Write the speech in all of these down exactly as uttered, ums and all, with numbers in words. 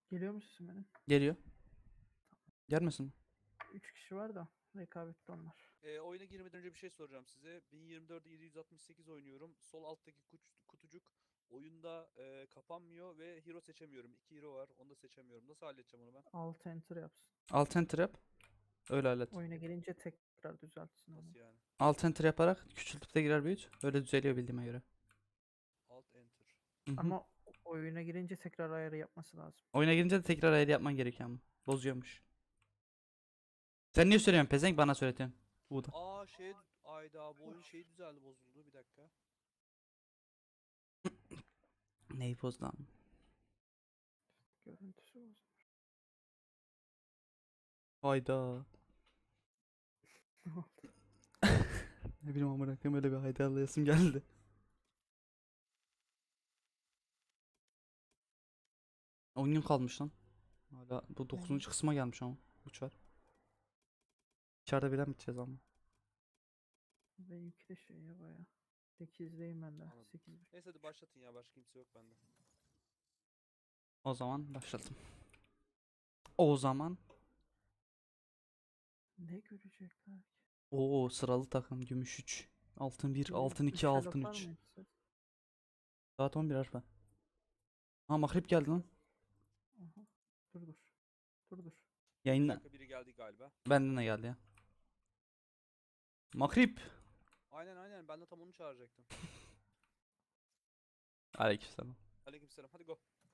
Geliyor mu sesim benim? Geliyor. Gelmesin mi? Üç kişi var da rekabetli onlar. E, oyuna girmeden önce bir şey soracağım size. bin yirmi dörtte yedi yüz altmış sekiz oynuyorum. Sol alttaki kutu- kutucuk oyunda e, kapanmıyor ve hero seçemiyorum. İki hero var. Onu da seçemiyorum. Nasıl halledeceğim onu ben? Alt enter yapsın. Alt enter yap. Öyle hallet. Oyuna gelince tekrar düzeltsin onu. Nasıl yani? Alt enter yaparak küçültüp de girer büyüt. Öyle düzeliyor bildiğime göre. Alt enter. Hı hı. Ama oyuna girince tekrar ayarı yapması lazım. Oyuna girince de tekrar ayar yapman gerekiyor ama. Bozuyormuş. Sen niye söylüyorsun pezenk, bana söyletiyorsun. Bu da. Aa şey ayda bu oyun şey düzeldi bozuldu bir dakika. Neyi bozdu lan? Görüntüsü bozulmuş. Hayda. Ne bileyim amına koyayım, öyle bir haydalayasım geldi. on gün kalmış lan. Hala bu dokuzuncu kısma gelmiş ama. Uçar. İçeride bilen biteceğiz ama. Benimki de şey ya baya. sekizdeyim ben de. Anladım. sekiz. Neyse hadi başlatın ya, başka kimse yok bende. O zaman başladım. O zaman. Ne görecekler ki? Oo, sıralı takım gümüş üç. Altın bir, Bir altın iki, üçe altın laf var üç. mıydı siz? Saat on bir arpa. Ha, makrip geldi lan. Aha. Dur dur. Dur dur. Bir Yayınla. dakika, biri geldi galiba. Benden de geldi ya. Makrip. Aynen aynen, ben de tam onu çağıracaktım. Aleykümselam. Aleykümselam, hadi go.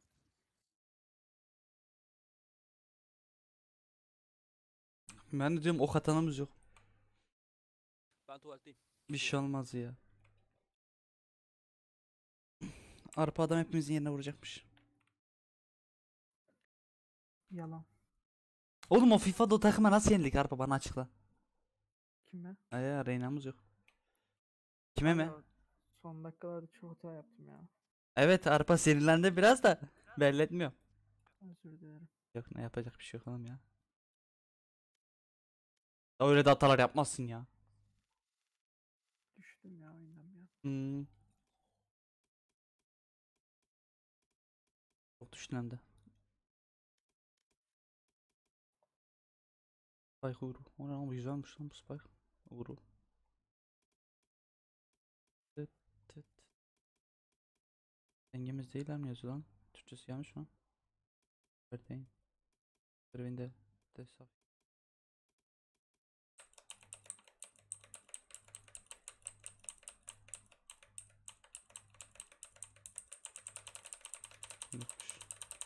Ben de diyorum ok atanımız yok. Ben tuvaletteyim. Bir şey olmaz ya. Arpa adam hepimizin yerine vuracakmış. Yalan. Oğlum o FIFA'da o takıma nasıl yenildik Arpa, bana açıkla. Kime? Ay ya, Reyna'mız yok. Kime mi? Kanka, son dakikalarda çok hata yaptım ya. Evet, Arpa sinirlendi biraz da belli etmiyor. Özür dilerim. Yok, ne yapacak bir şey yok oğlum ya. Öyle de hatalar yapmazsın ya. Düştüm ya oyundan ya. Hmm. Çok düştün hem de. Spike Uru. O ne lan, bu güzelmiş lan bu Spike. Uru. Tıt tıt. Dengemiz değiller mi yazıyor lan? Türkçesi yanlış mı? Ördeğin. Örvinde. Desaf. Yokmuş.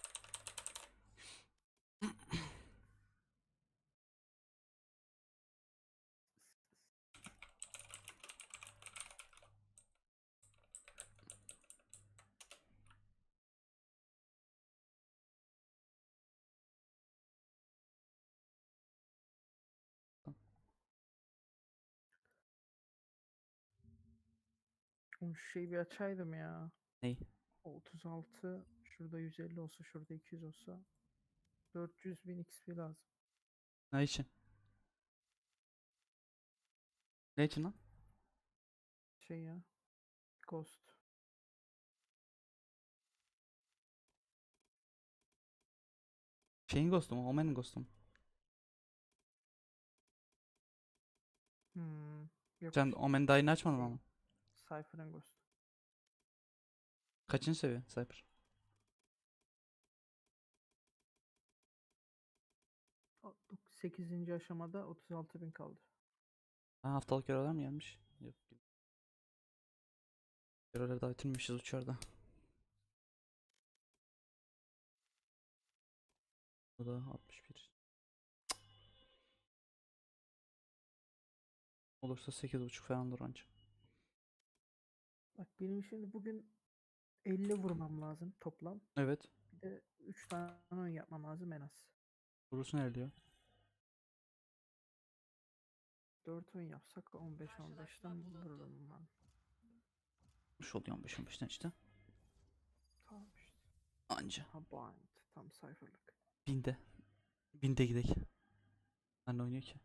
Oğlum şu şeyi bir açaydım ya. Ney? O otuz altı şurada yüz elli olsa, şurada iki yüz olsa dört yüz bin X P lazım. Ne için? Ne için lan? Şey ya. Ghost. Şeyin ghost'u mu? Omen'in ghost'u mu? Hmm. Yok. Sen Omen daha yeni açmadın Şey, ama. Cypher'ın Ghost. Kaçıncı seviye Cypher? sekizinci aşamada otuz altı bin kaldı. Ha, haftalık görevler mi gelmiş? Yok. Görevleri daha bitirmişiz uçarda. Bu da altmış bir. Olursa sekiz buçuk falan dur anca. Bak benim şimdi bugün elli vurmam lazım toplam. Evet. Bir de üç tane oyun yapmam lazım en az. Burası ne diyor? dört oyun yapsak on beş on beşten bulurum ben. Şu oluyor on beş on beşten işte. Tamam işte. Anca. Ha bind. Tam cypher'lık. Binde. Binde gidek. Anne oynuyor ki.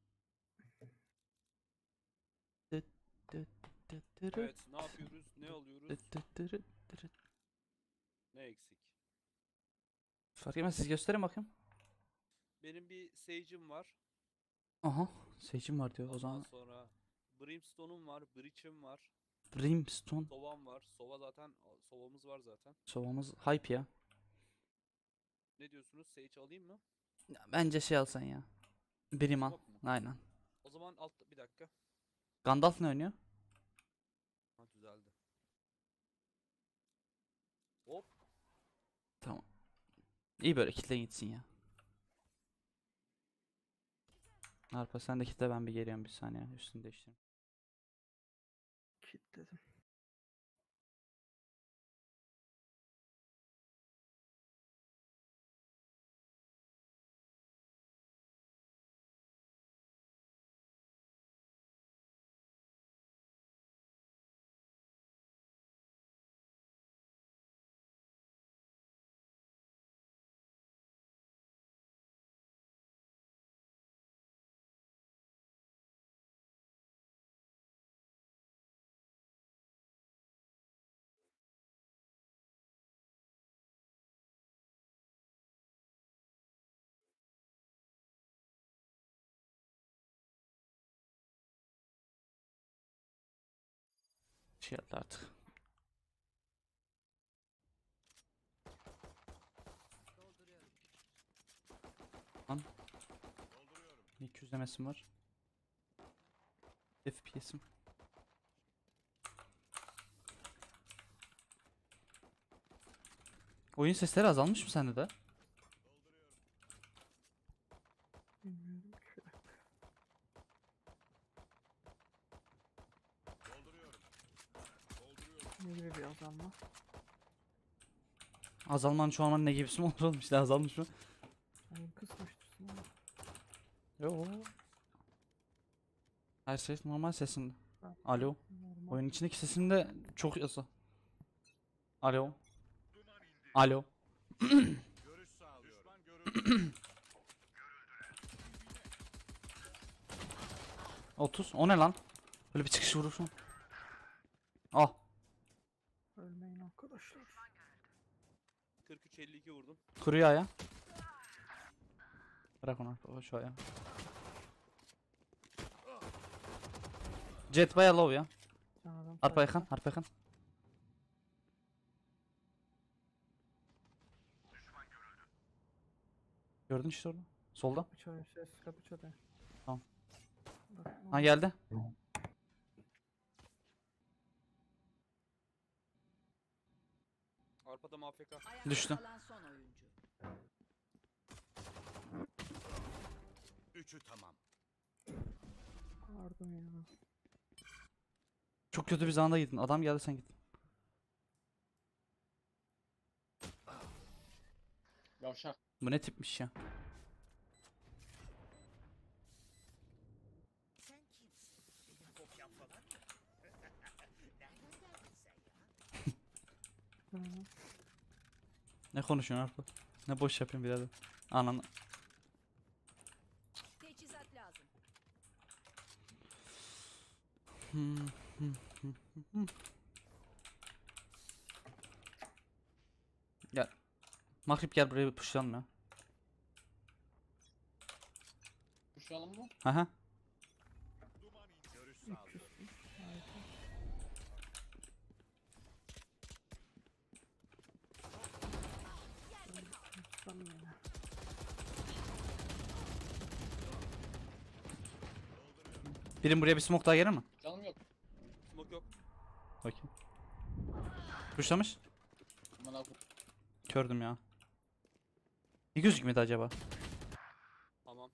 Tıt tıt tıt tırıt. Evet, ne yapıyoruz? Ne alıyoruz? Tıt tıt tırıt tırıt. Ne eksik? Fark etmez, siz gösterin bakayım. Benim bir Sage'im var. Aha. Sage'im var diyor o Ondan zaman. sonra Brimstone'um var. Breach'im var. Brimstone. Sova'm var. Sova zaten Sova'mız var zaten. Sovamız hype ya. Ne diyorsunuz? Sage alayım mı? Ya bence şey alsan ya. Brim al. Smoke mu? Aynen. O zaman altta bir dakika. Gandalf ne oynuyor? Ha düzeldi. Hop. Tamam. İyi böyle kitle gitsin ya. Arpa sen de kitle, ben bir geliyorum bir saniye. Üstünü değiştireyim. Kilitledim. Şey yaptı artık. Lan. iki yüz demesim var. F P S'im. Oyun sesleri azalmış mı sende de? Bilmiyorum ki. Bir dakika. Ne gibi bir azalma? Azalmanın çoğalmanın ne gibisi mi olur oğlum, işte azalmış mı? Yani kısmıştır sana. Yo. Her ses normal sesinde. Ha, Alo. normal. Oyun içindeki sesinde çok yasa. Alo. Alo. Görüş sağlıyorum. Düşman görüldü. otuz. O ne lan? Böyle bir çıkış vurursun. Ah. Ölmeyin arkadaşlar. kırk üç elli iki vurdum. Kuruyor ya. Bırak onu Arpa, şu ya. Jet baya low ya. Can adam Arpa sayfa. yakın, arpa yakın. Gördün işte orada. Solda. Kapı çalıyor, ses kapı çalıyor. Tamam. Bak, Ha geldi. Arpada M F K. Ayakta Düştü. kalan son oyuncu. Üçü tamam. Pardon ya. Çok kötü bir zamanda gittin. Adam geldi, sen gittin. Yavşak. Bu ne tipmiş ya. Sen kimsin? Benim kopyam falan mı? Nereden geldin sen ya? Hı. Ne konuşuyorsun Arpa? Ne boş yapıyorsun birader. Ananı. Teçhizat lazım. Hmm, hmm, hmm, hmm. Gel. Makrip gel buraya bir pushlayalım ya. Kuşayalım mı? Haha. Duman indi. Görüş üç sağlıyorum. yüz. Harika. Tamam ya. Birim buraya bir smoke daha gelir mi? Canım yok. Smoke yok. Bakayım. Pushlamış. Aman abi. Kördüm ya. Ne gözükmedi acaba? Tamam.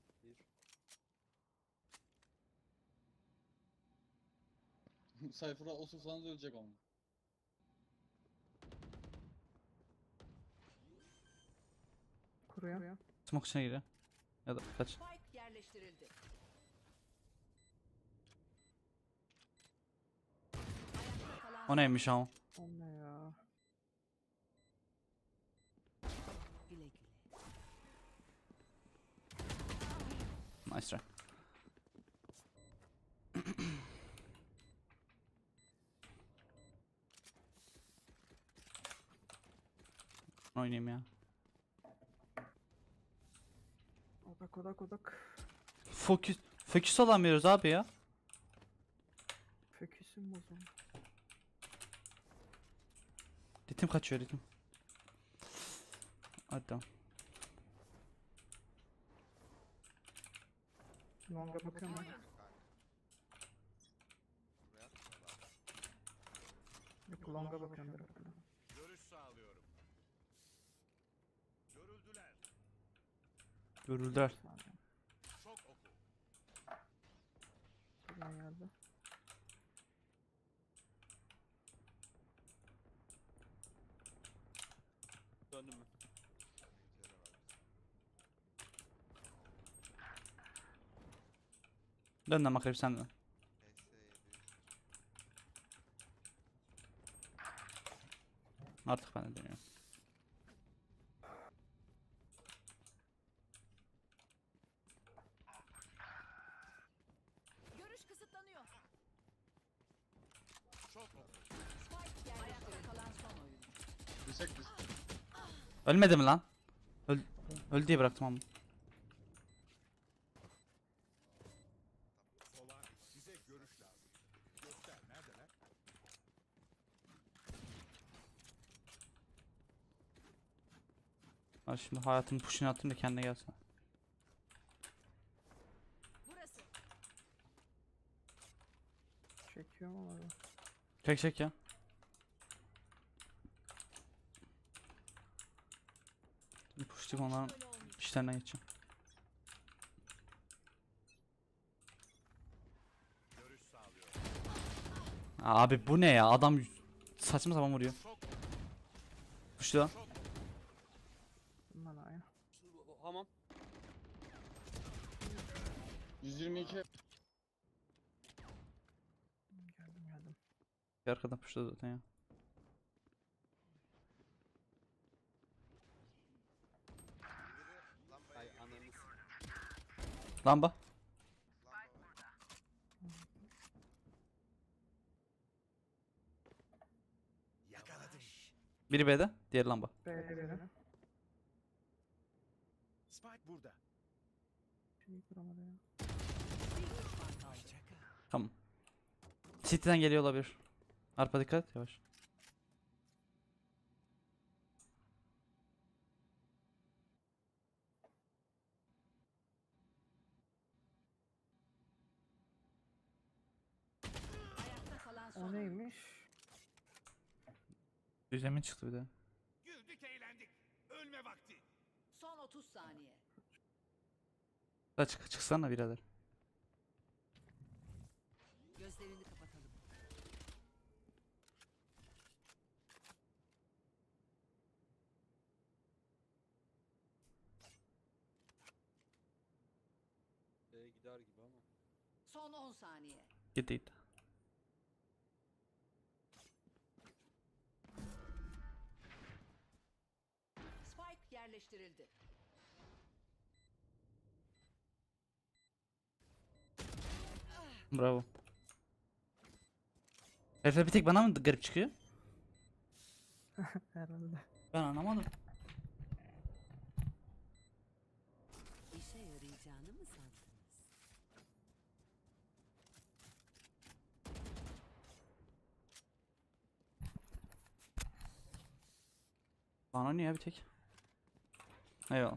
Bir. Sayfura osursanız ölecek ama. Kuruyor. Smoke içine giriyor. Ya da kaç. Spike yerleştirildi. Ayakta kalan O neymiş ama? O ne ya? güle güle. Nice try. Oynayayım ya. Odak odak odak. Fokus. Fokus alamıyoruz abi ya. Föküsüm bozuldu. Ritim kaçıyor ritim. Hadi tamam. Longa bakıyorum ben. Yok longa bakıyorum direkt. Görüş sağlıyorum. Görüldüler. Görüldüler. Çok oku. Buraya geldi. Döndüm mü? Dön lan makrep sen de. Artık ben de dönüyorum. Görüş kısıtlanıyor. Çok oku. Spike yerleştirildi. Kalan son oyun. Yüksek biz. Ölmedi mi lan? Öl öldü diye bıraktım ama. Sola bize görüş lazım. Göster neredeler? Ben şimdi hayatımın push'unu atayım da kendine gelsin. Burası. Çekiyorum ama da. Çek çek ya. Push'tik onların Böyle olmayacak. işlerinden geçeceğim. Görüş sağlıyorum. Abi bu ne ya? Adam saçma sapan vuruyor. Çok Push'tu lan. Bundan aya. Şu- Hamam. yüz yirmi iki. Geldim geldim. Bir arkadan push'tu zaten ya. Ay ananı s- Lamba. Yakaladım. Biri B'de, diğeri lamba. B'de biri. Spike burada. Şeyi kuramadı ya. Bir düşman kaldı. Hoşçakal. Tamam. City'den geliyor olabilir. Arpa dikkat et, yavaş. Ayakta kalan son O oyun. neymiş? Düzemin çıktı bir de. Güldük eğlendik. Ölme vakti. Son otuz saniye. Hadi çık, çıksana birader. Gözlerini kapatalım. B'ye gider gibi ama. Son on saniye. Gitti gitti. Spike yerleştirildi. Bravo. Efe bir tek bana mı garip çıkıyor? Herhalde. Ben anlamadım. İşe yarayacağını mı sandınız? Bana niye bir tek? Eyvallah.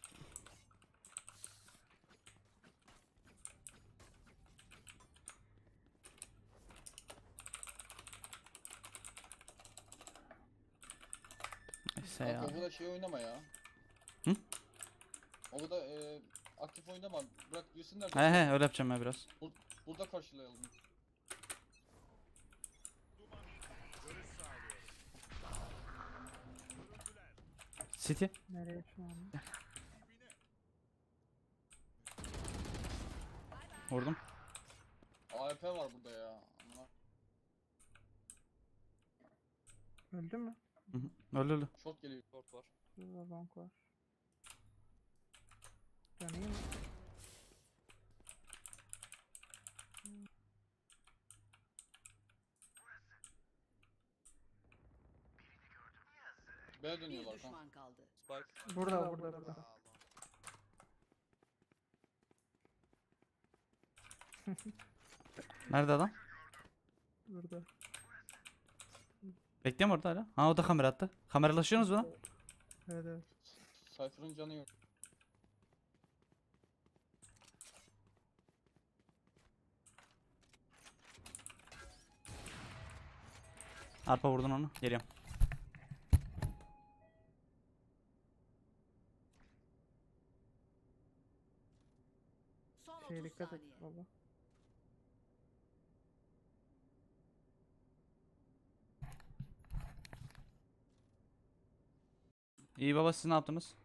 Neyse ya. Kanka o da şey oynama ya. Hı? O da e, aktif oynama. Bırak girsinler. He he öyle yapacağım ben biraz. Burada karşılayalım. duman. Görüş sağlıyorum. Görüldüler. City. Nereye şu an? Dibine. Vurdum. A W P var burada ya. Amına. Öldü mü? Hı hı. Öldü öldü. Short geliyor. Short var. Şurada bank var. Döneyim mi? B'ye Bir dönüyorlar kanka. düşman kaldı. Spike. Burada burada burada. Nerede adam? Burada. Bekliyorum orada hala. Ha o da kamera attı. Kameralaşıyorsunuz mu lan? Evet evet. Cypher'ın canı yok. Arpa vurdun onu. Geliyorum. Son Şeye otuz dikkat et saniye. baba. İyi baba siz ne yaptınız?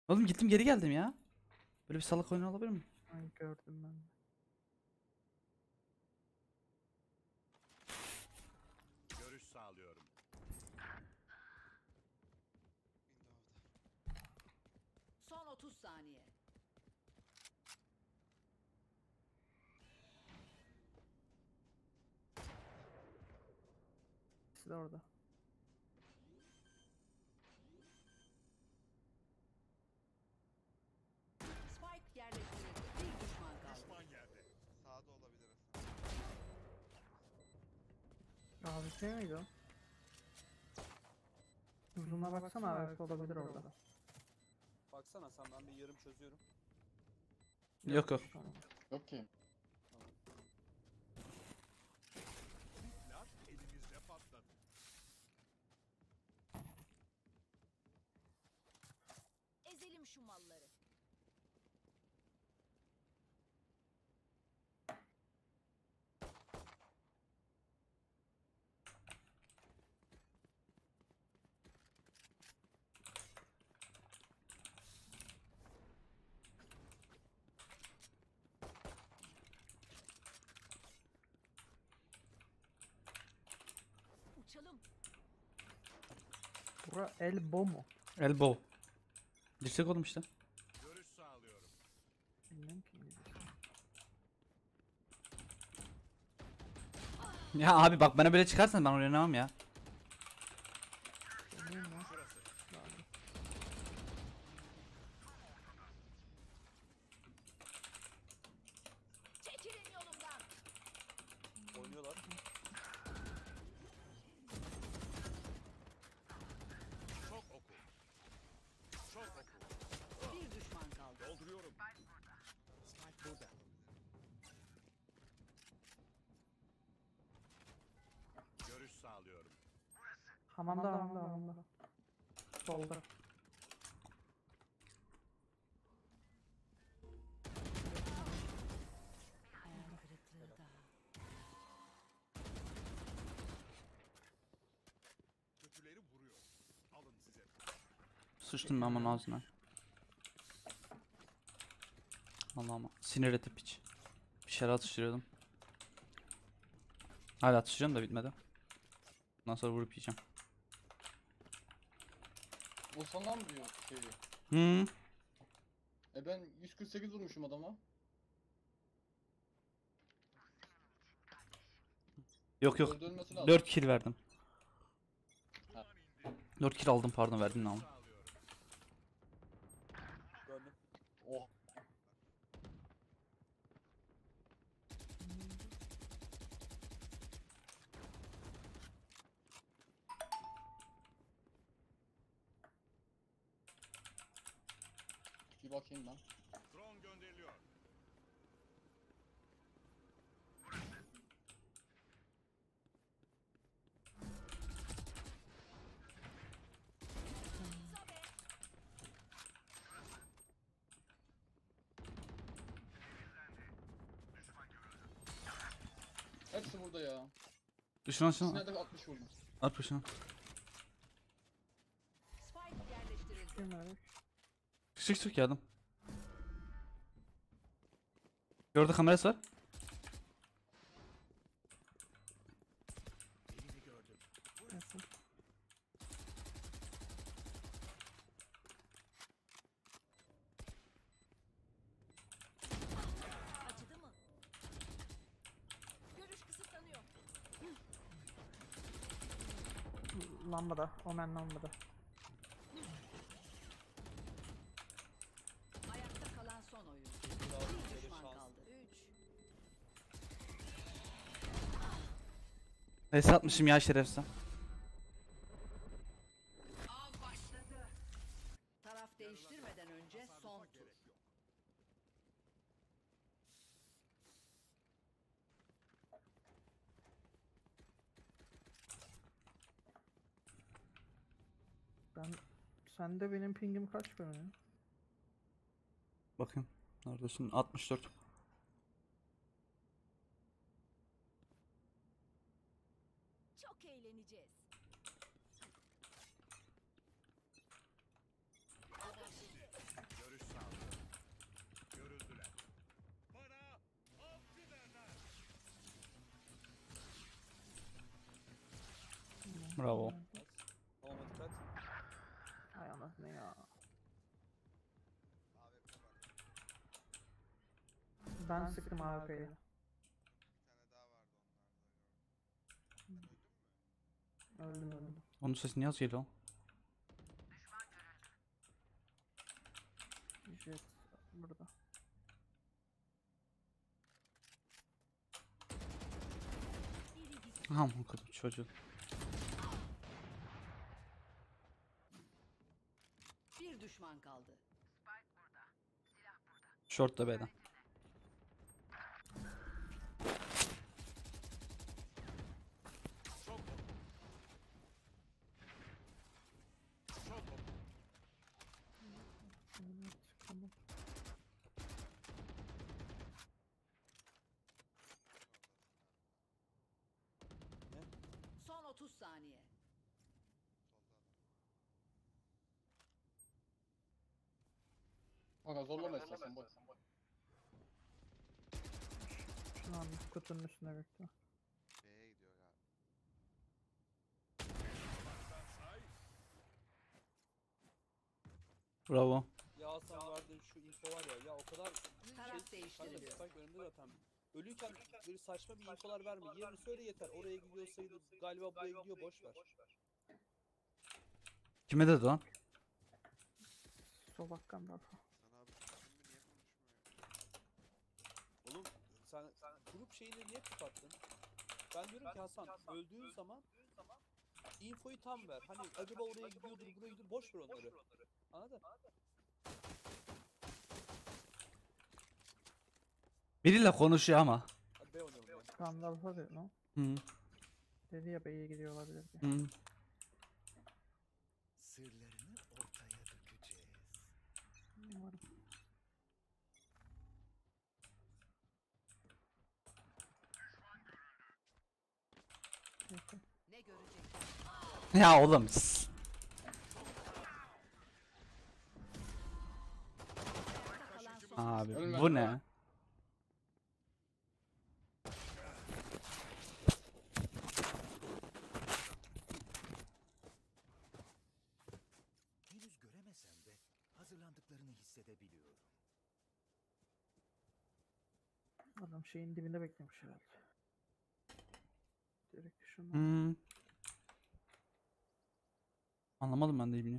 Oğlum gittim geri geldim ya. Böyle bir salak oyunu olabilir mi? Ay gördüm ben. Görüş sağlıyorum. Son otuz saniye. İkisi de orada. Spike yerleştirildi. Bir düşman kaldı. Düşman yerde. Sağda olabilir A W P miydi o? Uzuna baksana A W P olabilir orada. Baksana sen, ben bir yarım çözüyorum. Yok yok. Tamam. Yok ki. Silah elimizde patladı. Ezelim şu malları. Uçalım. Bura elbow mu? Elbow. Dirsek oğlum işte. Görüş sağlıyorum. Bilmiyorum ki İngilizce. Ya abi bak bana böyle çıkarsan ben oynamam ya. Bilmiyorum ya. Şurası. Çekilin yolumdan. Oynuyorlar. Çok oku. Çok oku. Bir düşman kaldı. Dolduruyorum. Spike burada. Görüş sağlıyorum. Hamamda hamamda hamamda. Solda. Hayal kırıklığı da. Kötüleri vuruyor. Alın size. Sıçtım ben bunun ağzına. Allah'ım sinir etip hiç. Bir şeyler atıştırıyordum. Hala atıştırıyorum da bitmedi. Ondan sonra vurup yiyeceğim. O sana mı diyor şeyi? Hmm. E ben yüz kırk sekiz vurmuşum adama. Yok yok. Öldürülmesi lazım. dört kill verdim. Ha. dört kill aldım pardon verdim ne ama. Sağlıyorum. Döndüm. Oh. Bir bakayım ben. Drone gönderiliyor. Hepsi burada ya. Düşün şunu. İkisine de altmış vurdum. At başına. Spike yerleştirildi. Kim var? Çık çık yardım. Gördü kamerası var. Birini gördüm. Nasıl? Acıdı mı? Görüş kısıtlanıyor. Lambada. Omen lambada. Ayakta kalan son oyuncu. Biraz Bir böyle düşman şans. kaldı. Üç. Neyse atmışım ya şerefsiz. Av başladı. Taraf değiştirmeden önce son tur. Gerek yok. Ben sende benim pingim kaç böyle? Bakayım. Neredesin? altmış dört. Çok eğleneceğiz. Bakın şimdi. Bravo. Tamam dikkat. Ay anasını ya. Ben sıktım A W P'yi. Öldüm öldüm. Onun sesi niye az geliyor? Jet burada. Aman kadın çocuğu. Bir düşman kaldı. Short da B'den. Çok ok. Çok ok. Evet, tamam. Son otuz saniye. Kanka zorlama istersen boş. Şunu aldım. Kutunun üstüne bekliyor. B'ye gidiyor ya. Say. Bravo. Ya Hasan verdiğin şu info var ya ya o kadar Taraf şey değiştiriliyor. Spike önünde zaten. Ölüyken böyle saçma bir infolar verme. Yerini söyle yeter. Oraya gidiyor sayılır. Galiba buraya gidiyor boş ver. Kime dedi lan? Sol hakkında alfa. Sana abi sesin mi niye konuşmuyor? Oğlum sen, sen grup şeyini niye kapattın? Ben diyorum ki Hasan öldüğün zaman infoyu tam ver. Hani acaba oraya gidiyordur, buraya gidiyordur, boş ver onları. Anladın? Biriyle konuşuyor ama. Hadi B oynayalım ya. Hakkında alfa dedi lan. Hı. Dedi ya B'ye gidiyor olabilir diye. Hı. Sırlarını ortaya dökeceğiz. Umarım. Peki. Ne görecek? Ya oğlum. s- Ayakta kalan son. Abi Ölmedi bu ya. ne? Henüz göremesem de hazırlandıklarını hissedebiliyorum. Adam şeyin dibinde beklemiş herhalde. Direkt şunu. Hı. Anlamadım ben de ibini.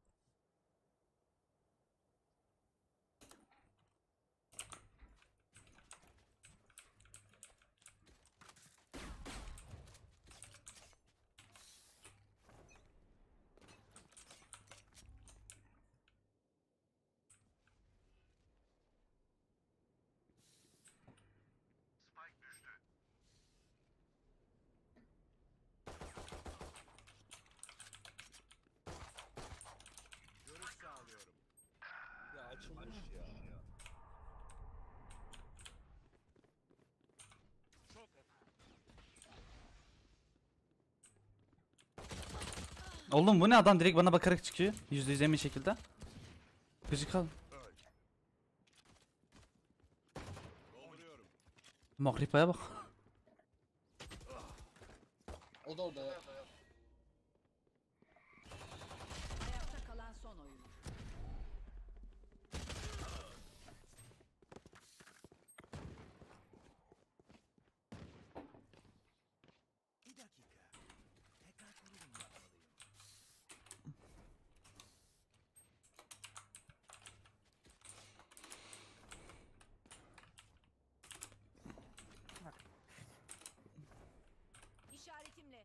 Görüş sağlıyorum. Ya açılmış ya. Çok ok. Oğlum bu ne, adam direkt bana bakarak çıkıyor. Yüzde yüz emin şekilde. Gıcık al. Öl. Dolduruyorum. Makripa'ya bak. O da orada ya. Ayakta kalan son oyuncu. Bir dakika. Tekrar kurulum yapmalıyım. İşaretimle.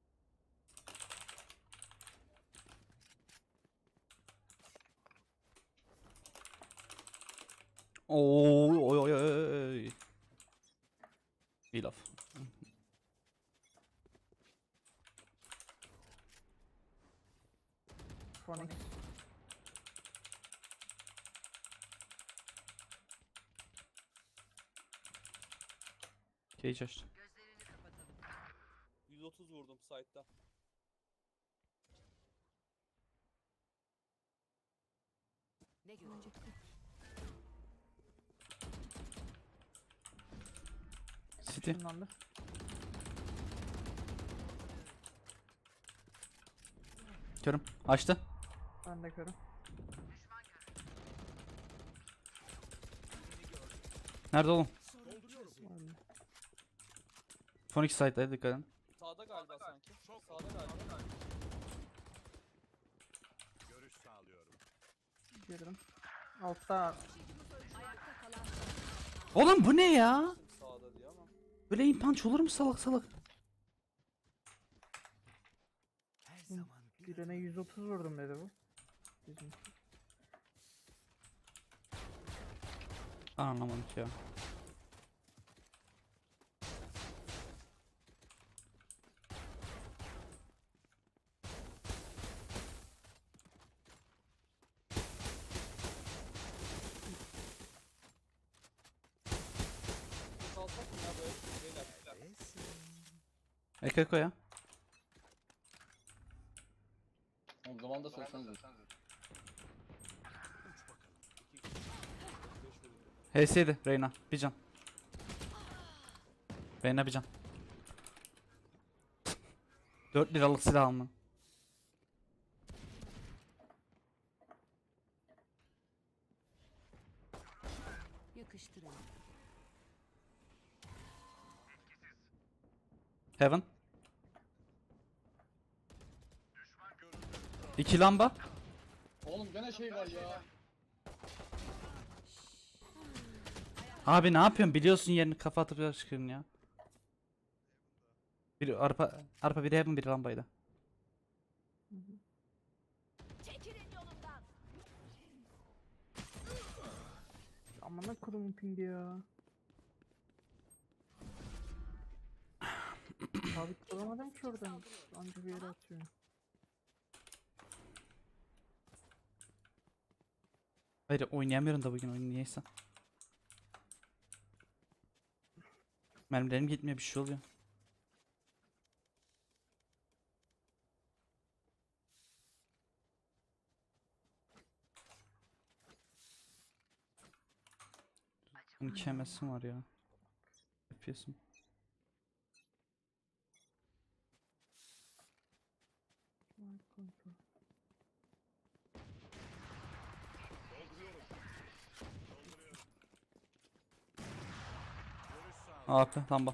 Oy oy oy oy. İyi laf. Phoenix. Cage açtı. Gözlerini kapatalım. yüz otuz vurdum site'da. Ne görecekler? City. Işınlandı. Körüm. Açtı. Ben de körüm. Nerede oğlum? Öyle. Phoenix side'daydı, dikkat edin. Sağda galiba sanki. Sağda galiba. Görüş sağlıyorum. Girdim. Altta Ayakta kalan son. Oğlum bu ne ya? Sağda diye ama. Böyle aim punch olur mu salak salak? Her zaman bir birine yüz otuz vurdum dedi bu. Bizim. Anlamadım ki ya. Biz alsak mı ya böyle beyler? resim. Eko eko ya. O zaman da sorsanız. Uç bakalım. H S'ydi Reyna. Bir can. Reyna bir can. dört liralık silah alma. Yakıştırın. Heaven. İki lamba. Oğlum gene şey var ya. Abi ne yapıyorsun? Biliyorsun yerini, kafa atıp çıkıyorsun ya. Biri arpa arpa biri Heaven, biri lambaydı. Çekilin yolumdan. Amına kurumun pingi ya. Sabit duramadım ki oradan. Anca bir yere atıyor. Hayır, oynayamıyorum da bugün oyunu niyeyse. Mermilerim gitmiyor, bir şey oluyor. Bunun iki M S'im var ya. F P S'im. Vay kontrol. Görüş sağlıyorum. A P lamba.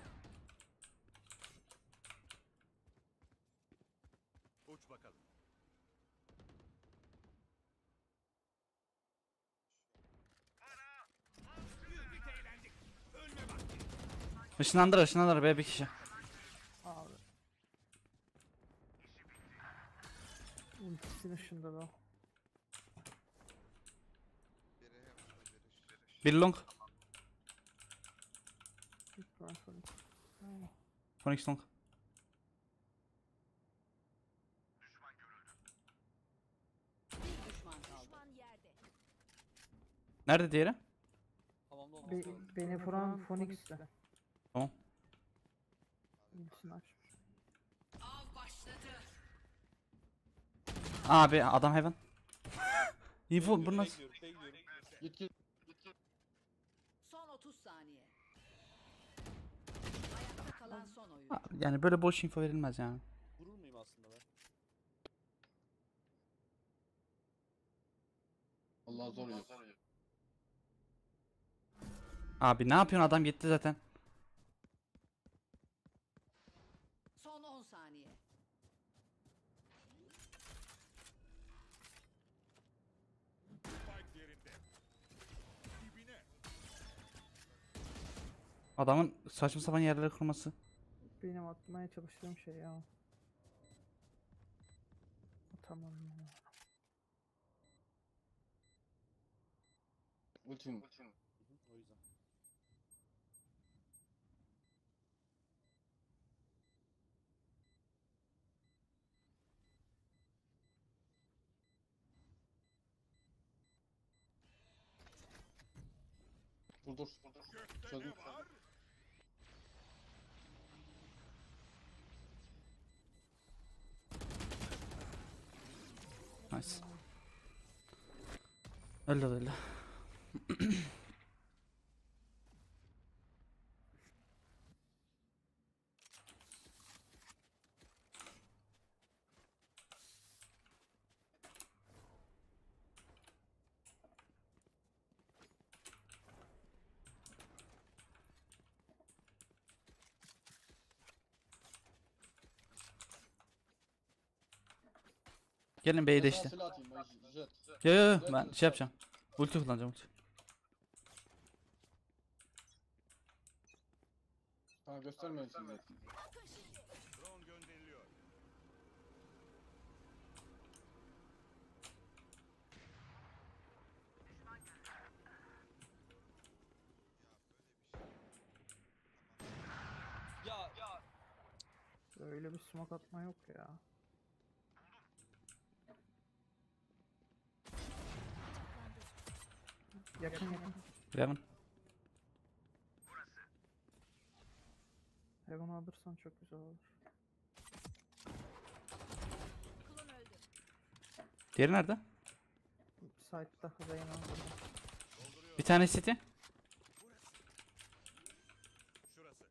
Uç bakalım. Güldük eğlendik. Ölme vakti. Işınlandır ışınlandır be bir kişi. Abi. Ultisinin ışığında da. Biri Heaven'da biri. Bir long. Hiç var sonra. Aynen. Phoenix long. Bir düşman kaldı. Nerede diğeri? Hamamda olmaz Be lazım. beni vuran Phoenix'te. Tamam. Ultisini açmış. Av başladı. Abi adam Heaven. Info bu B'ye nasıl? gidiyorum, B'ye gidiyorum. Git git. Son otuz saniye. Ayakta kalan son oyun. Ha, yani böyle boş info verilmez yani. Vurur muyum aslında ben? Allah zor ya. Abi ne yapıyorsun, adam gitti zaten. Son on saniye. Spike yerinde. Dibine. Adamın saçma sapan yerlere kurması. Benim atmaya çalıştığım şey ya. Tamam ya. Ultim. Hı hı, o yüzden. Dur dur. Gökte Çözüm. ne var? Nice. Öyle öyle. Gelin B'yi Ben sana deşti. silah atayım. ben Jet. Yo yo yo ben şey yapacağım. Ulti kullanacağım ulti. Ha göstermeyin sizi. Drone gönderiliyor. Ya ya Öyle bir smoke atma yok ya. Yakın yakın. Heaven. Heaven'ı alırsan çok güzel olur. Diğeri nerede? Site'da Reyna burada. Bir tane city. Şurası.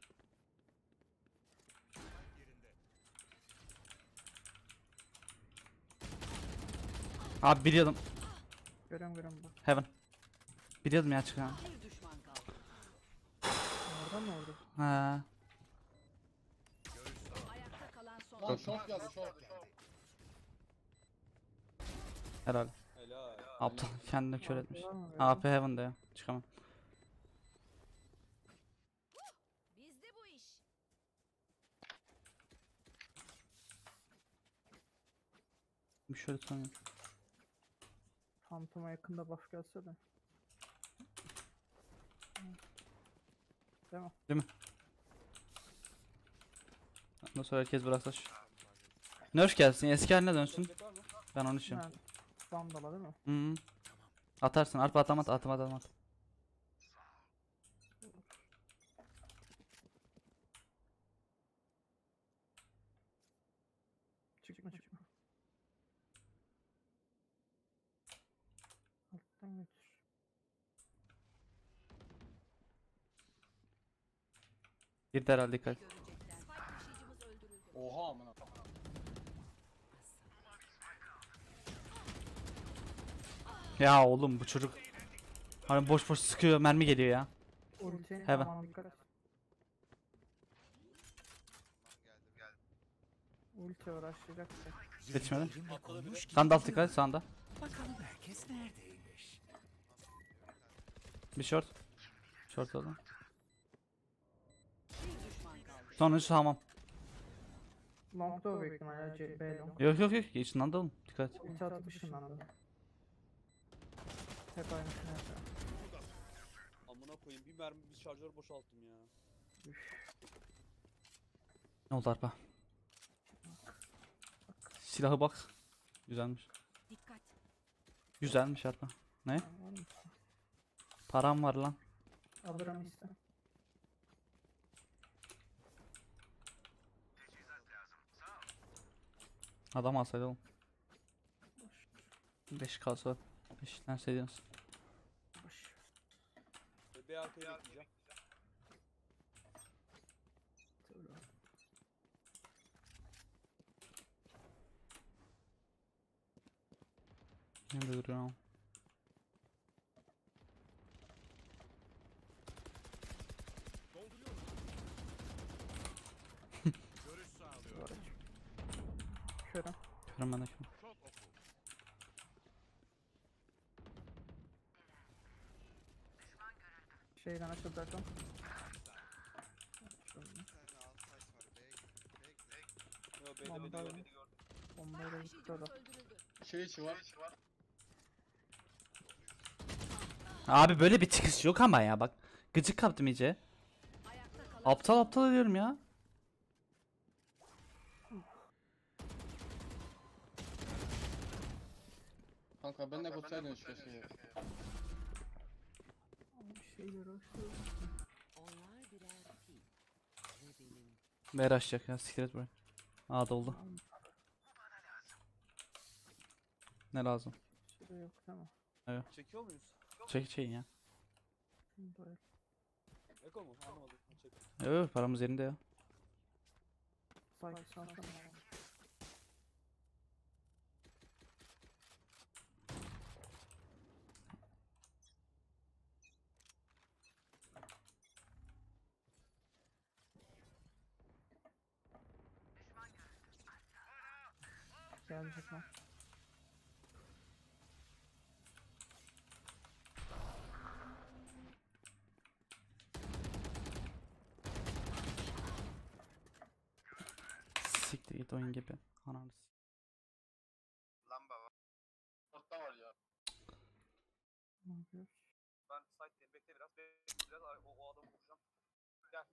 Yerinde. Abi biliyordum. Görüyorum görüyorum bak. Heaven. Biliyordum ya çıkan. Bir düşman kaldı. Oradan mı oldu? Ha. Ayakta kalan son. Lan short geldi short. Herhalde. helal. Aptal kendini kör etmiş. Var mı? A P Heaven'da ya. Çıkamam. Bizde bu iş. Bir şöyle tutamıyorum. Phantom'a yakında buff gelse de. Değil mi? Ondan sonra herkes bıraksa şu. Nerf gelsin. Eski haline dönsün. Destek var mı? Ben onu istiyorum. Ben Vandal'a değil mi? Hı -hı. Atarsın. Arpa atamat. Atamat atamat. Çıkma çıkma. Alttan götür. Bir de herhalde dikkat. Görecekler. Spike taşıyıcımız öldürüldü. Oha amına. Ya oğlum bu çocuk. Hani boş boş sıkıyor. Mermi geliyor ya. Ulti. Heaven. Aman dikkat. Tamam geldim geldim. Ulti uğraşacak. Yetişmedi. Yerimle koymuş ki. Gandalf dikkat sağında. Bakalım herkes neredeymiş. Bir short. Short oldu. Bir düşman kaldı. Sonuncusu hamam. Long'da o büyük ihtimalle C B long. Yok yok yok. İçinden de oğlum. Dikkat. Ulti atıp ışınlandı. Hep aynısını yapıyor. Amına koyayım bir mermi bir şarjör boşalttım ya. Ne oldu arpa? Silahı bak. Güzelmiş. Dikkat. Güzelmiş arpa. Ne? Var mı? Param var lan. Alırım iste. Adam alsaydı oğlum. beş kalsa. beşten seviyorsun. Boş. Ve B arkaya bekleyeceğim. Ne duruyor? Dolduruyorum. Görüş sağlıyor. Doğru. Körüm. Körüm ben de körüm. Çok oku. Şeyden açıldı zaten. Bir tane alt site var. B B B. Yo B'de Bomba beni yok. gördü. Bombayla gitti o da. Öldürüldü. Şey içi var. Abi böyle bir çıkış yok ama ya bak. Gıcık kaptım iyice. Ayakta kalan Aptal aptal ediyorum ya. Kanka ben de götürseydin işte şeyi. Bir şeyler açtı. onlar birer fil. Ve benim. Ver açacak ya. Siktir et buraya. Aa doldu. Ne lazım? Şurada yok değil mi? Çekiyor muyuz? Çek çekin ya. Böyle. Eko mu? Anlamadım. Ha, çek. Evet paramız yerinde ya. Spike salsana. Gelecek lan. Siktir git oyun gibi. Ananı s- Lamba var. Orta var ya. Ne yapıyoruz? Ben site'deyim. Bekle biraz. Bekle biraz. Ay, O, o adamı vuracağım. Gel.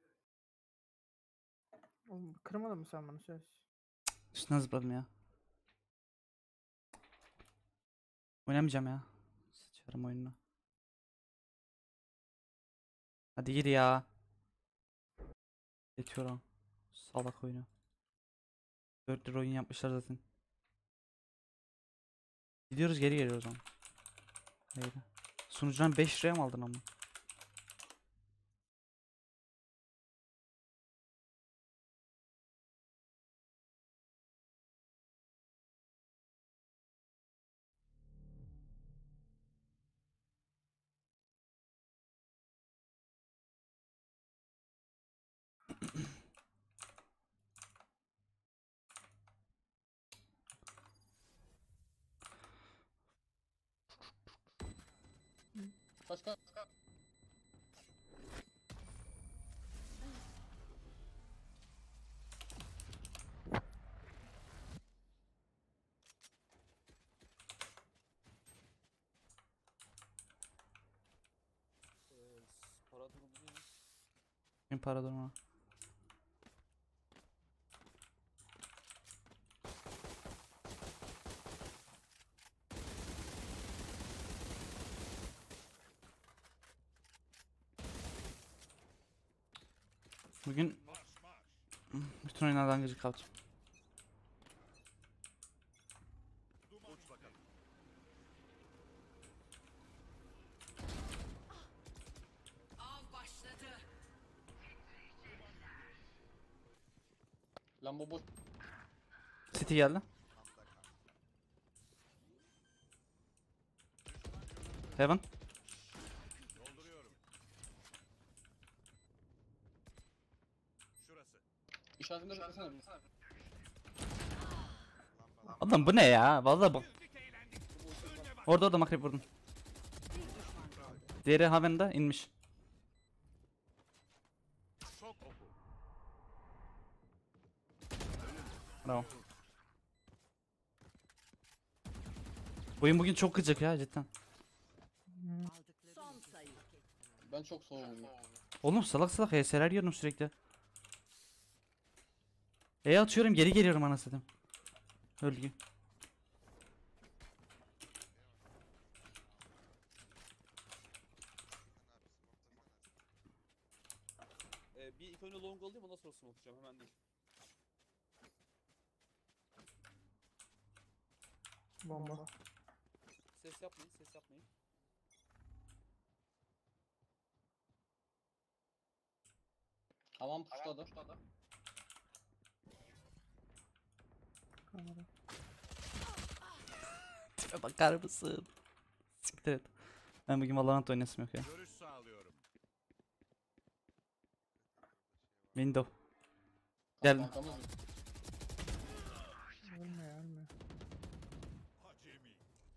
Oğlum kırmadın mı sen bunu söz? Üstüne zıpladım ya. Oynamayacağım ya. Sıçarım oyununa. Hadi gir ya. Geçiyorum. Salak oyunu. dört lira oyun yapmışlar zaten. Gidiyoruz geri geliyoruz ama. Hayır. Sunucudan beş liraya mı aldın ama? Kaç kaç kaç. Ee, para durumu ne? Benim para durma. Bugün Marş marş. bütün oyunlardan gıcık kaldım. Uç bakalım. Av başladı. Lamba boş. City geldi. Lamba kanka. Heaven. Dolduruyorum. Şurası. İşaretinde beklesene. Lamba lamba. Adam bu ne ya? Vallahi bu. Orada orada makrep vurdum. Bir düşman kaldı. Diğeri Heaven'da inmiş. Çok oku. Bravo. Bu oyun bugün çok gıcık ya cidden. Aldıkları son sayı. Ben çok soğuğum. Oğlum salak salak H S'ler yiyorum sürekli. E atıyorum geri geliyorum anasını. Ölgü. Ee, bir ilk önce long alayım ondan sonra smoke atacağım. Hemen değil. Bomba. Ses yapmayın. Ses yapmayın. Tamam puşladı. Kamera. Tipe bakar mısın? Siktir et. Ben bugün Valorant oynasım yok ya. Görüş sağlıyorum. Window. Geldim. Arkamız mı? Ölmüyor ölmüyor. Acemi.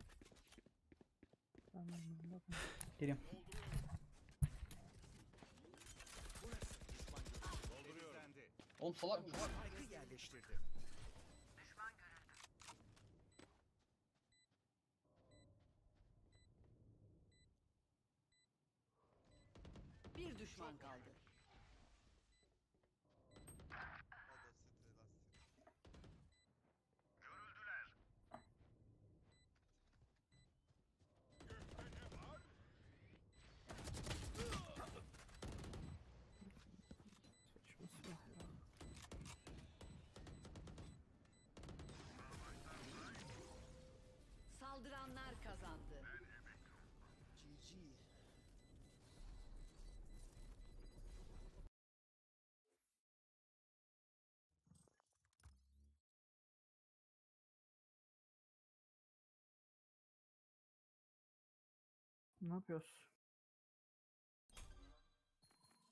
Ben de bakın. Geliyorum. Dolduruyorum. Oğlum salak mı? Spike'ı yerleştirdim. Bir düşman kaldı. O da site lastik. Saçma silah ya. Saldıranlar kazandı. G G. Ne yapıyoruz?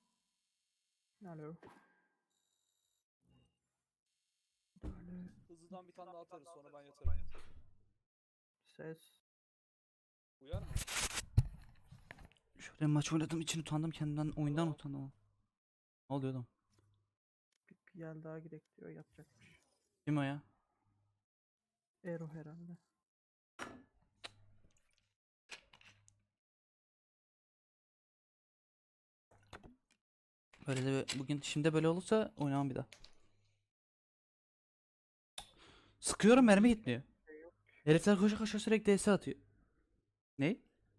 Alo. Böyle Hızlı altıdan bir tane daha atarız sonra ben yatarım. Ses. Uyar mı? Şöyle maç oynadığım için utandım kendimden, oyundan utandım. Ne oluyor oğlum? Bir, bir el daha girek diyor, yatacakmış. Kim o ya? Ero herhalde. Böyle de bugün şimdi böyle olursa oynamam bir daha. Sıkıyorum mermi gitmiyor. Herifler koşa koşa sürekli D S atıyor. Ne?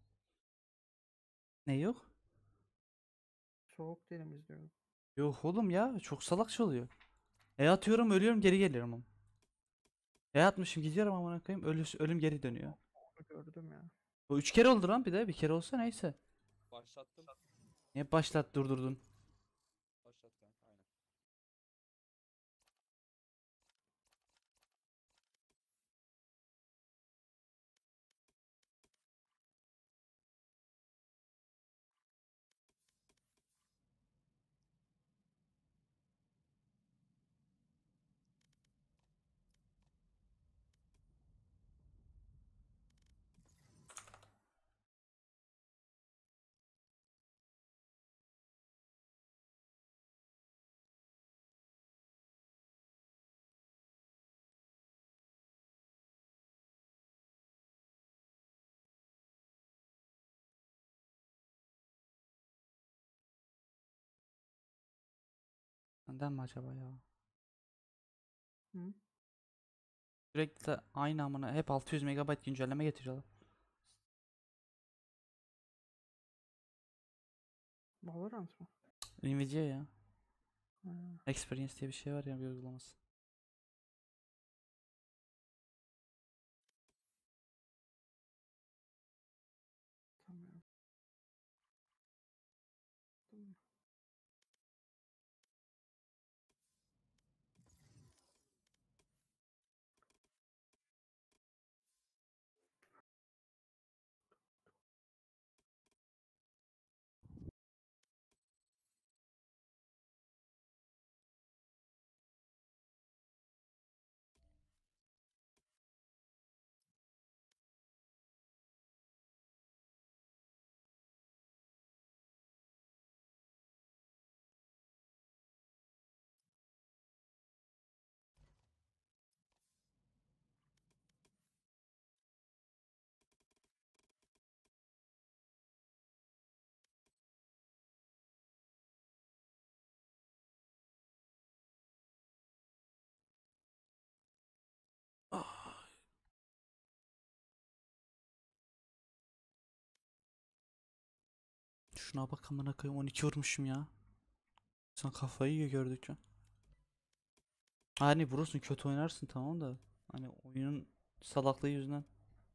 Ne yok? Soğuk derimiz diyorum. Yok oğlum ya çok salakça oluyor. E atıyorum ölüyorum geri geliyorum ama. E atmışım gidiyorum amına koyayım ölü, ölüm geri dönüyor. Onu gördüm ya. O üç kere oldu lan bir de bir kere olsa neyse. Başlattım. Niye başlat durdurdun? Başlat kanka aynen. Neden mi acaba ya? Hı? Sürekli de aynı amına hep altı yüz megabayt güncelleme getiriyorlar. Valorant mı? Nvidia ya. Ha, Experience diye bir şey var ya bir uygulaması. tamam. Tamam. Ah, şuna bak amına koyayım on iki vurmuşum ya. Sen kafayı yiyor gördükçe. Hani vurursun kötü oynarsın tamam da. Hani oyunun salaklığı yüzünden.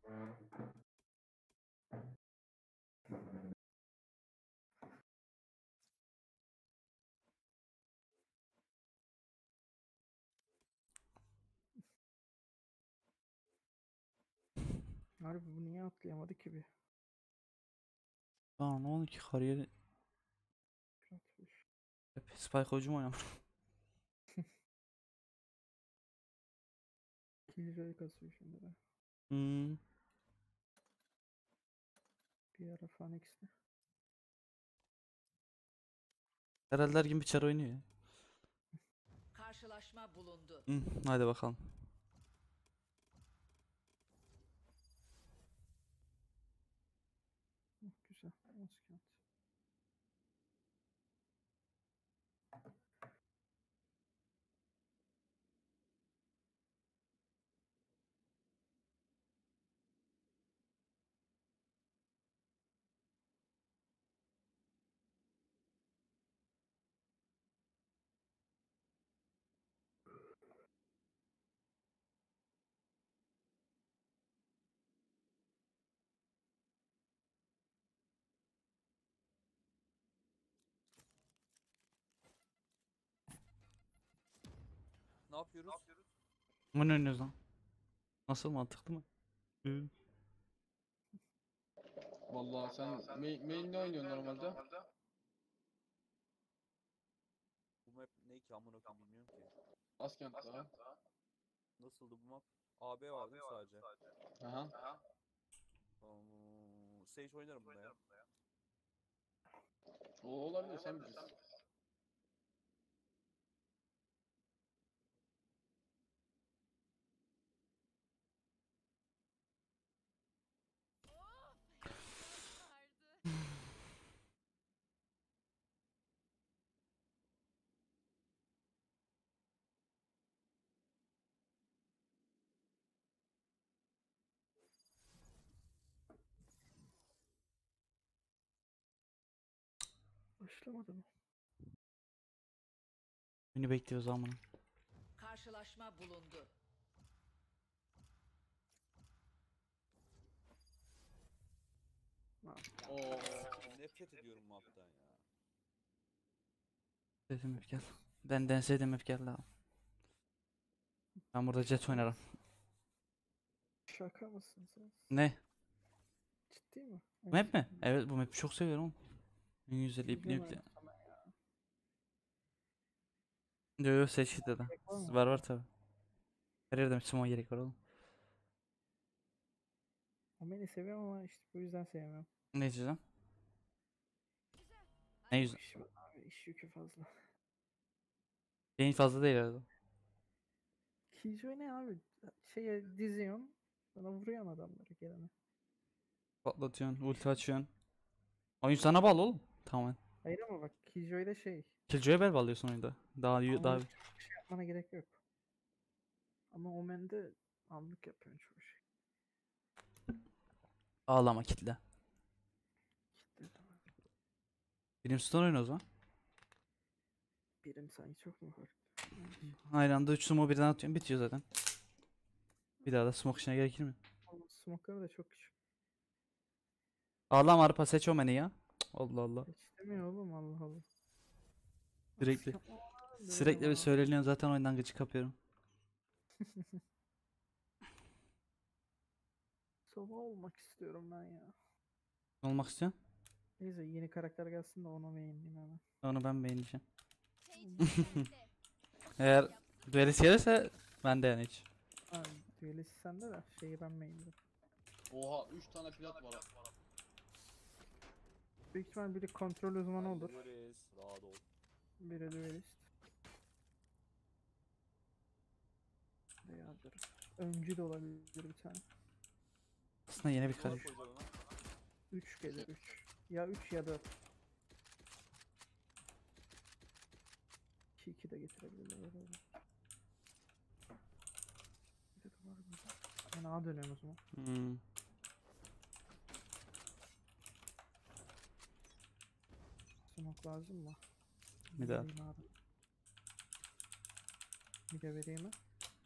Harbi bu niye atlayamadı ki bir? Lan ne oldu ki kariyeri Fıratmış. hep Spike hücum oynamış. Killjoy kasıyor şimdi de. Hmm. Bir ara Phoenix'te. Herhalde her gün bir çar oynuyor ya. Karşılaşma bulundu. Hmm, hadi bakalım. Oh, güzel. Maskent. Ne yapıyoruz? Ne oynuyoruz lan? Nasıl mantıklı mı? Hmm. Vallahi sen main, main ne oynuyorsun normalde? Bu map ne ki amına koyayım bilmiyorum ki. Askent daha. Nasıldı bu map? A B var değil mi sadece? Aha. Um, Sage oynarım bunda ya. O olabilir, sen bilirsin. Başlamadı mı? Beni bekliyoruz amına. Karşılaşma bulundu. Oo. Nefret ediyorum map'tan ya. Dedim hep gel. Ben denseydim hep geldi abi. Ben burada jet oynarım. Şaka mısın sen? Ne? Ciddi mi? Bu map mi? Evet, bu map'i çok seviyorum oğlum. En güzel ipli Biliyorum ipli. ben sana ya. Yo yo seçti dedi. Gerek var mı? Var var tabi. Her yerde Müslüman gerek var oğlum. O beni seviyorum ama işte bu yüzden sevmiyorum. Ne yüzden? Ne yüzden? İş, abi iş yükü fazla. Beyin fazla değil herhalde. Killjoy ne abi? Şeye diziyorsun. Sonra vuruyorsun adamları gelene. Patlatıyorsun, ulti açıyorsun. Oyun sana bağlı oğlum. Tamam. Hayır ama bak Killjoy'da şey. Killjoy'a bel bağlıyorsun oyunda. Daha iyi, daha Ama bir şey yapmana gerek yok. Ama Omen'de anlık yapıyorsun çoğu şey. ağlama kitle. Kitle tamam. Brimstone oyunu o zaman. Birim sanki çok mu farklı? Aynı anda üç sumo birden atıyorsun, bitiyor zaten. Bir daha da smoke işine gerekir mi? Ama smoke'ları da çok küçük. Ağlama arpa seç o beni ya. Cık, Allah Allah. İstemiyor oğlum Allah Allah. Sürekli. Yapma lan, böyle Sürekli bir bana. söyleniyor zaten oyundan gıcık kapıyorum. Sova olmak istiyorum ben ya. Ne olmak istiyorsun? Neyse yeni karakter gelsin de onu beğeneyim hemen. Onu ben beğeneceğim. Eğer duelist gelirse ben de yani hiç. Ha, düelist sende de şeyi ben beğendim. Oha, üç tane plat var. Büyük ihtimal biri kontrol uzmanı olur. Hallederiz, rahat ol. Biri düelist. Veyadır. Öncü de olabilir bir tane. Aslında yeni bir Buna karakter. koyacağım hemen. üç gelir üç. Ya üç ya dört. iki iki de getirebilirler öyle. Bir de var burada. Ben A dönüyorum o zaman. Hmm. Smoke lazım mı? Bir daha. Vereyim abi. Bir de vereyim mi?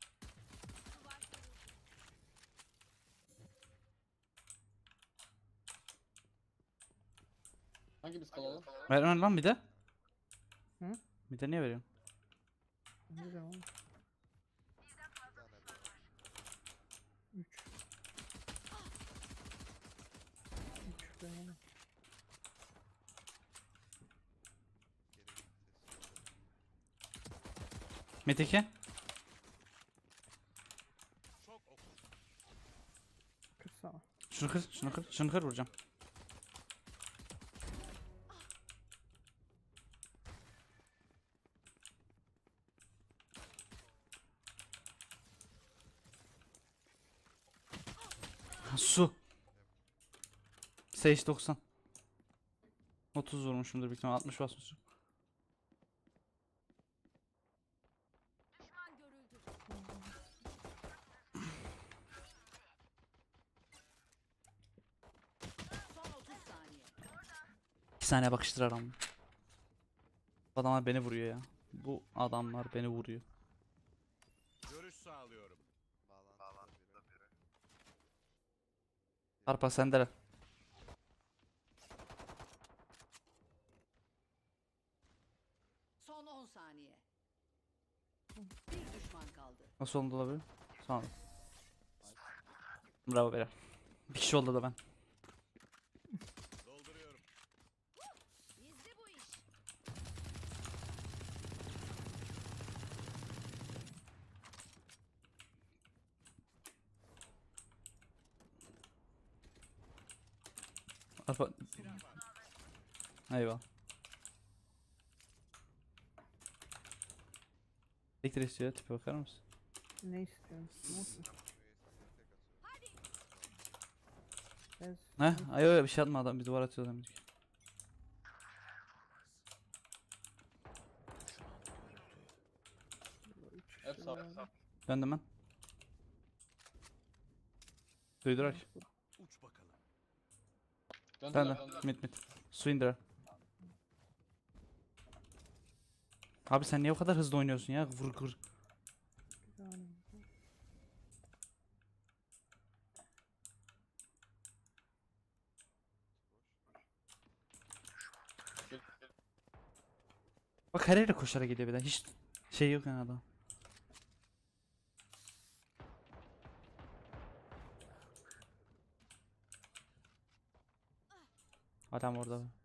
Hangimiz kalalım? Ver lan bir de. Hı? Bir de niye veriyorsun? Ne diyeceğim oğlum? Bir tane daha. üç. üç beğendim. Geri gitti. Mid iki. Çok oku. Kırsana. Şunu kır, şunu kır, şunu kır vuracağım. Su. Sage doksan. otuz vurmuşumdur büyük ihtimalle, altmış basmışım. Son otuz saniye. iki saniye bakıştır aram. Bu adamlar beni vuruyor ya. Bu adamlar beni vuruyor. Görüş sağlıyorum. Bağlantıda biri. Arpa sende. Son on saniye. Bir düşman kaldı. Nasıl oldu olabilir? Sonra. Bravo beyler. Bir kişi oldu da ben. Dolduruyorum. Bizde bu iş. Arpa... Eyvah. Elektrik istiyor, tipe bakar mısın? Ne istiyorsun? Umut mu? Ez. Heh, ay ay bir şey atma adam, bir duvar atıyor adam. Üç Hep kişi sağ. var. Döndüm ben. Duydurak. Uç bakalım. Ben Döndüler de. döndüler. Mid mid. Su indirer. Abi sen niye o kadar hızlı oynuyorsun ya? Vur vur. Bir saniye. Bak her yere koşarak gidiyor bir de. Hiç şey yok yani adam. Adam orada.